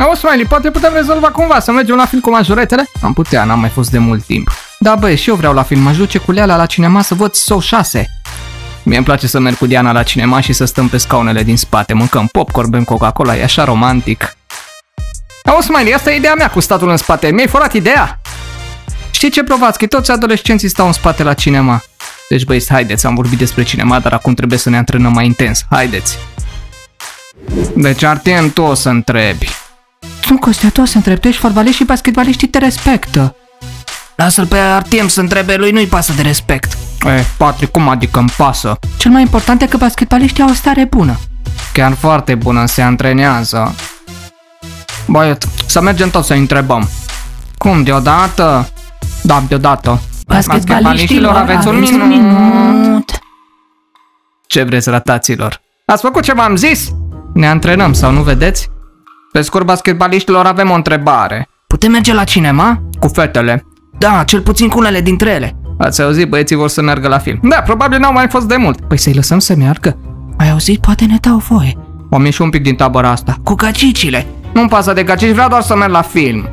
Auzi, Smiley, poate putem rezolva cumva să mergem la film cu majoretele? Am putea, n-am mai fost de mult timp. Da, băi, și eu vreau la film. Mă duce cu Leala la cinema să văd Saw 6. Mie îmi place să merg cu Diana la cinema și să stăm pe scaunele din spate, mâncăm popcorn, bem Coca-Cola, e așa romantic. Auzi, Smiley, asta e ideea mea cu statul în spate. Mi-ai furat ideea? Știi ce, Provațchi? Toți adolescenții stau în spate la cinema. Deci, băi, haideți, am vorbit despre cinema, dar acum trebuie să ne antrenăm mai intens. Haideți. Deci, Artem, tu o să întrebi. Nu, Costea, tu o să întrebi, tu ești fotbalist și basketbaliștii te respectă. Lasă-l pe Artem să întrebe, lui nu-i pasă de respect. Patrick, cum adică îmi pasă? Cel mai important e că basketbaliștii au o stare bună. Chiar foarte bună, se antrenează. Băiet, să mergem tot să întrebăm. Cum, deodată? Da, deodată. Basketbaliștilor aveți un minut. Ce vreți, rataților? Ați făcut ce v-am zis? Ne antrenăm sau nu vedeți? Pe scurt, basketbaliștilor avem o întrebare. Putem merge la cinema? Cu fetele. Da, cel puțin cu unele dintre ele. Ați auzit, băieții vor să meargă la film. Da, probabil n-au mai fost de mult. Păi să-i lăsăm să meargă? Ai auzit? Poate ne dau voie. O mișu un pic din tabăra asta. Cu gacicile. Nu-mi pasă de gacici, vreau doar să merg la film.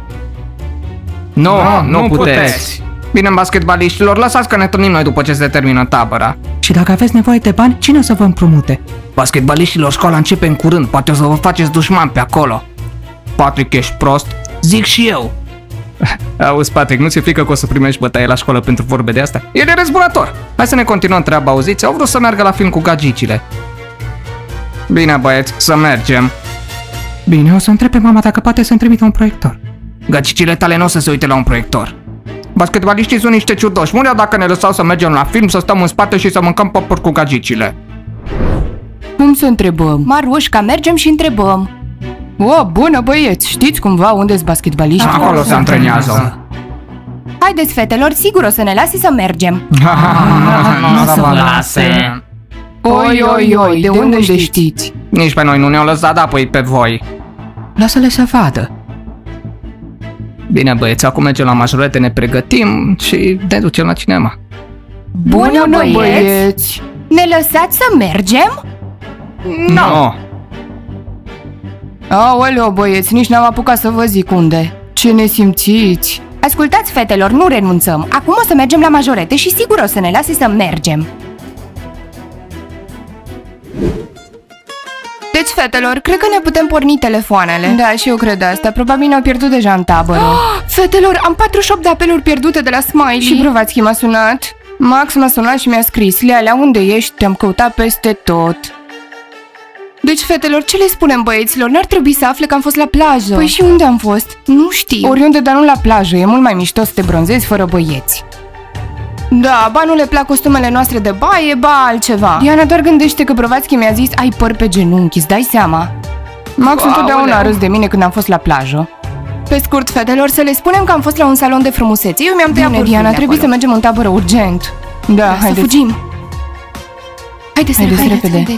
Nu puteți. Bine, basketbaliștilor, lăsați că ne întâlnim noi după ce se termină tabăra. Și dacă aveți nevoie de bani, cine o să vă împrumute? Basketbaliștilor, școala începe în curând, poate o să vă faceți dușman pe acolo. Patrick, ești prost? Zic și eu. Auzi, Patrick, nu ți-e frică că o să primești bătaie la școală pentru vorbe de asta? El e răzbunător. Hai să ne continuăm treaba, auziți? Au vrut să meargă la film cu gagicile. Bine, băieți, să mergem. Bine, o să întreb pe mama dacă poate să-mi trimită un proiector. Gagicile tale nu o să se uite la un proiector. Basketbaliștii sunt niște ciudoși. Murea dacă ne lăsau să mergem la film, să stăm în spate și să mâncăm popcorn cu gagicile. Cum să întrebăm? Marușca, mergem și întrebăm. O, bună, băieți! Știți cumva unde-s basketbaliștii? Acolo se antrenează. Haideți, fetelor, sigur o să ne lase să mergem. Nu să vă lase. Oi, de unde știți? Nici pe noi nu ne-au lăsat, apoi pe voi. Lasă-le să vadă. Bine, băieți, acum mergem la majorete, ne pregătim și ne ducem la cinema. Bună, băieți! Ne lăsați să mergem? Nu. Aoleu, băieți, nici n-am apucat să vă zic unde. Ce ne simțiți? Ascultați, fetelor, nu renunțăm. Acum o să mergem la majorete și sigur o să ne lase să mergem. Deci, fetelor, cred că ne putem porni telefoanele. Da, și eu cred asta. Probabil ne-au pierdut deja în tabără. Fetelor, am 48 de apeluri pierdute de la Smiley. Și Provațchi m-a sunat. Max m-a sunat și mi-a scris: Lealea, unde ești? Te-am căutat peste tot. Deci, fetelor, ce le spunem băieților? N-ar trebui să afle că am fost la plajă. Păi și unde am fost? Nu știu. Oriunde, dar nu la plajă. E mult mai mișto să te bronzezi fără băieți. Da, ba nu le plac costumele noastre de baie, ba altceva. Diana doar gândește că Provațchi mi-a zis: ai păr pe genunchi, îți dai seama? Max întotdeauna a râs de mine când am fost la plajă. Pe scurt, fetelor, să le spunem că am fost la un salon de frumusețe. Eu mi-am tăiat părul. Diana, trebuie să mergem în tabără urgent. Da, haideți. Să fugim. Haideți repede.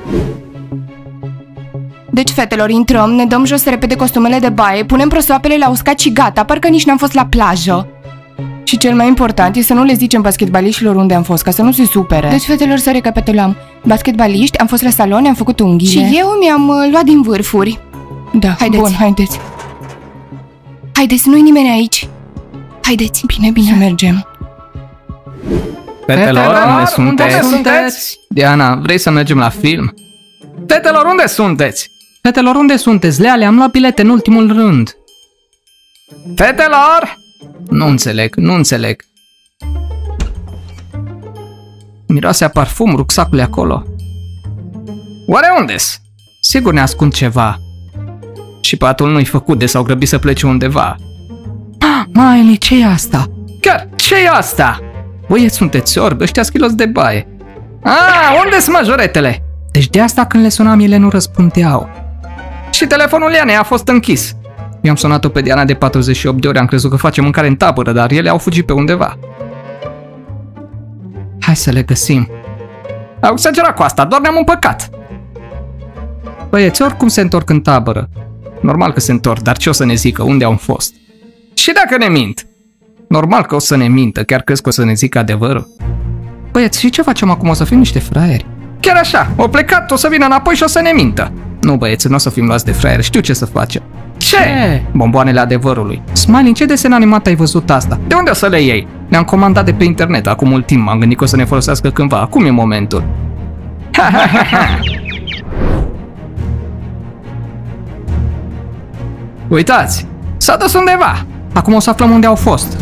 Deci, fetelor, intrăm, ne dăm jos repede costumele de baie, punem prosoapele la uscat și gata, parcă nici n-am fost la plajă. Și cel mai important e să nu le zicem basketbaliștilor unde am fost, ca să nu se supere. Deci, fetelor, să recapitulăm. Basketbaliști, am fost la salon, am făcut unghiile. Și eu mi-am luat din vârfuri. Da, haideți. Bun, haideți. Haideți, nu-i nimeni aici. Haideți. Bine, mergem. Fetelor, unde sunteți? Diana, vrei să mergem la film? Fetelor, unde sunteți? Fetelor, unde sunteți? Leale, am luat bilete în ultimul rând. Fetelor! Nu înțeleg. Miroase a parfum, rucsacul e acolo. Oare unde-s? Sigur ne ascund ceva. Și patul nu-i făcut de s-au grăbit să plece undeva. Miley, ce-i asta? Chiar, ce-i asta? Băieți, sunteți orbi, ăștia schiloți de baie. Unde-s majoretele? Deci de asta când le sunam ele nu răspundeau. Și telefonul Ianei a fost închis. Eu am sunat-o pe Diana de 48 de ori, am crezut că face mâncare în tabără, dar ele au fugit pe undeva. Hai să le găsim. Au exagerat cu asta, doar ne-am împăcat. Băieți, oricum se întorc în tabără. Normal că se întorc, dar ce o să ne zică? Unde au fost? Și dacă ne mint? Normal că o să ne mintă, chiar crezi că o să ne zică adevărul? Băieți, și ce facem acum? O să fim niște fraieri. Chiar așa, o plecat, o să vină înapoi și o să ne mintă. Nu, băieți, nu o să fim luați de fraier, știu ce să facem. Ce? Bomboanele adevărului. Smiley, în ce desen animat ai văzut asta? De unde o să le iei? Ne-am comandat de pe internet acum mult timp, m-am gândit că o să ne folosească cândva, acum e momentul. Uitați, s-a dus undeva. Acum o să aflăm unde au fost.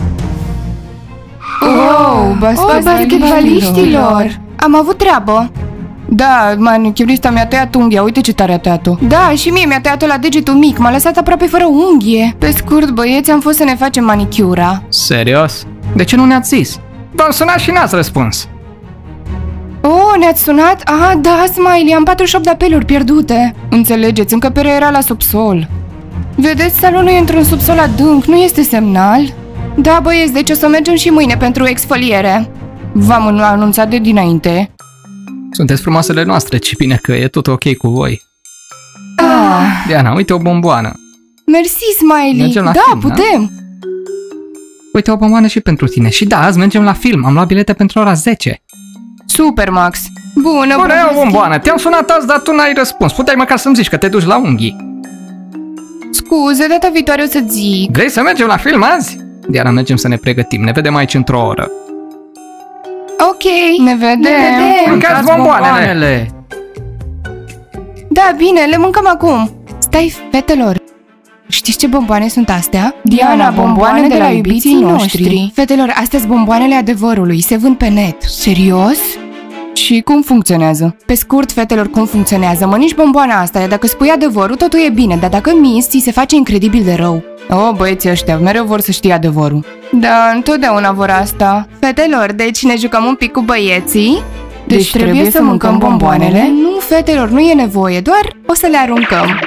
Oh, basketbaliștilor! Am avut treabă. Da, manicurista mi-a tăiat unghia, uite ce tare a tăiat-o. Da, și mie mi-a tăiat-o la degetul mic, m-a lăsat aproape fără unghie. Pe scurt, băieți, am fost să ne facem manicura. Serios? De ce nu ne-ați zis? V-am sunat și n-ați răspuns. Oh, ne-ați sunat? Ah, da, Smiley, am 48 de apeluri pierdute. Înțelegeți, încăperea era la subsol. Vedeți, salonul e într-un subsol adânc, nu este semnal? Da, băieți, deci o să mergem și mâine pentru exfoliere. V-am anunțat de dinainte. Sunteți frumoasele noastre, ce bine că e tot ok cu voi. Diana, uite o bomboană. Mersi, Smiley. Mergem la da, film, putem. Uite o bomboană și pentru tine. Și da, azi mergem la film, am luat bilete pentru ora 10. Super, Max. Bună, o bomboană, te-am sunat azi, dar tu n-ai răspuns. Puteai măcar să-mi zici că te duci la unghii. Scuze, data viitoare o să zic. Vrei să mergem la film azi? Diana, mergem să ne pregătim, ne vedem aici într-o oră. Ok, Ne vedem. Mâncați bomboanele! Da, bine, le mâncăm acum. Stai, fetelor. Știți ce bomboane sunt astea? Diana, bomboane de la iubiții noștri. Fetelor, astea sunt bomboanele adevărului, se vând pe net. Serios? Și cum funcționează? Pe scurt, fetelor, cum funcționează? Mănânci bomboana asta, iar dacă spui adevărul, totul e bine, dar dacă minți, ți se face incredibil de rău. Oh, băieții ăștia, mereu vor să știe adevărul. Da, întotdeauna vor asta. Fetelor, deci ne jucăm un pic cu băieții? Deci trebuie să mâncăm bomboanele? Nu, fetelor, nu e nevoie, doar o să le aruncăm.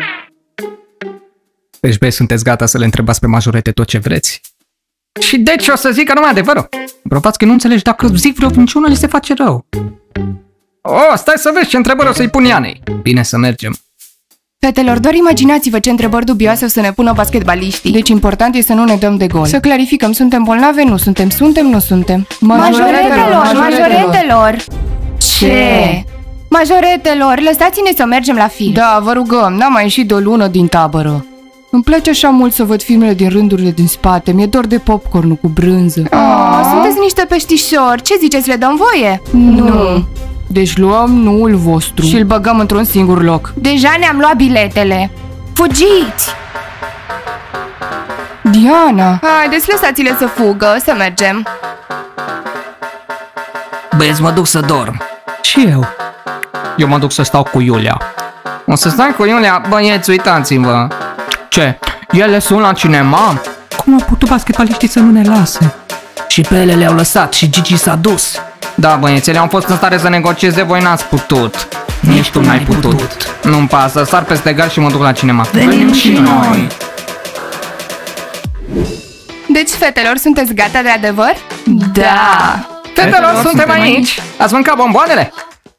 Deci, băi, sunteți gata să le întrebați pe majorete tot ce vreți? Și deci o să zic că numai adevărul. Probați că nu înțelegi, dacă zic vreo minciună, li se face rău. Oh, stai să vezi ce întrebări o să-i pun Ianei. Bine, să mergem. Fetelor, doar imaginați-vă ce întrebări dubioase o să ne pună basketbaliștii. Deci important e să nu ne dăm de gol. Să clarificăm, suntem bolnave? Nu suntem. Suntem? Nu suntem. Majoretelor! Ce? Majoretelor, lăsați-ne să mergem la film. Da, vă rugăm, n-am mai ieșit de o lună din tabără. Îmi place așa mult să văd filmele din rândurile din spate. Mi-e dor de popcorn cu brânză. Sunteți niște peștișori. Ce ziceți, le dăm voie? Nu. Deci luăm nuul vostru și îl băgăm într-un singur loc. Deja ne-am luat biletele. Fugiți! Diana! Haideți, lăsați-le să fugă, să mergem. Băieți, mă duc să dorm. Și eu. Eu mă duc să stau cu Iulia. O să stai cu Iulia? Băieți, uitați-vă. Ce? Ele sunt la cinema? Cum au putut basketbaliștii să nu ne lase? Și pe ele le-au lăsat și Gigi s-a dus. Da, băieți, ele au fost în stare să negocieze, voi n-ați putut. Nici tu n-ai putut. Nu-mi pasă, sar peste gard și mă duc la cinema. Venim și noi. Deci, fetelor, sunteți gata de adevăr? Da! Fetelor, suntem aici! Ați mâncat bomboanele?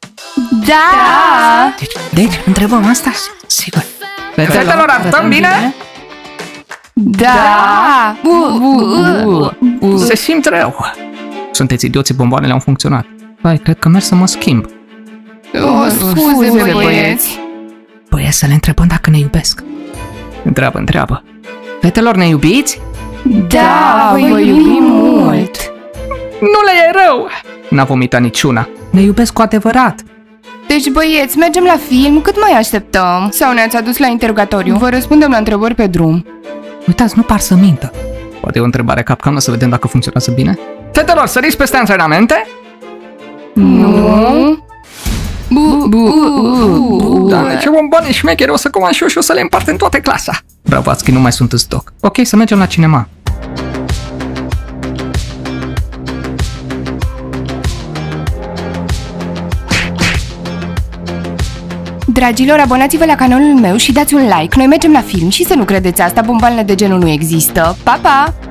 Da! Deci, întrebăm asta? Sigur. Fetelor, arătăm bine? Da! Se simt rău. Sunteți idioții, bomboanele au funcționat. Hai, cred că merg să mă schimb. Scuze, băieți. Băieți, să le întrebăm dacă ne iubesc. Întreabă. Fetelor, ne iubiți? Da, vă iubim mult! Nu le e rău! N-a vomitat niciuna. Ne iubesc cu adevărat. Deci, băieți, mergem la film? Cât mai așteptăm? Sau ne-ați adus la interrogatoriu? Vă răspundem la întrebări pe drum. Uitați, nu par să mintă. Poate e o întrebare capcană, să vedem dacă funcționează bine. Fetelor, săriți peste antrenamente? Nu. Da, ce bomboane șmechere, o să comand și eu și o să le împart în toată clasa. Bravațchi, nu mai sunt în stoc. Ok, să mergem la cinema. Dragilor, abonați-vă la canalul meu și dați un like. Noi mergem la film și să nu credeți asta, bomboanele de genul nu există. Pa, pa!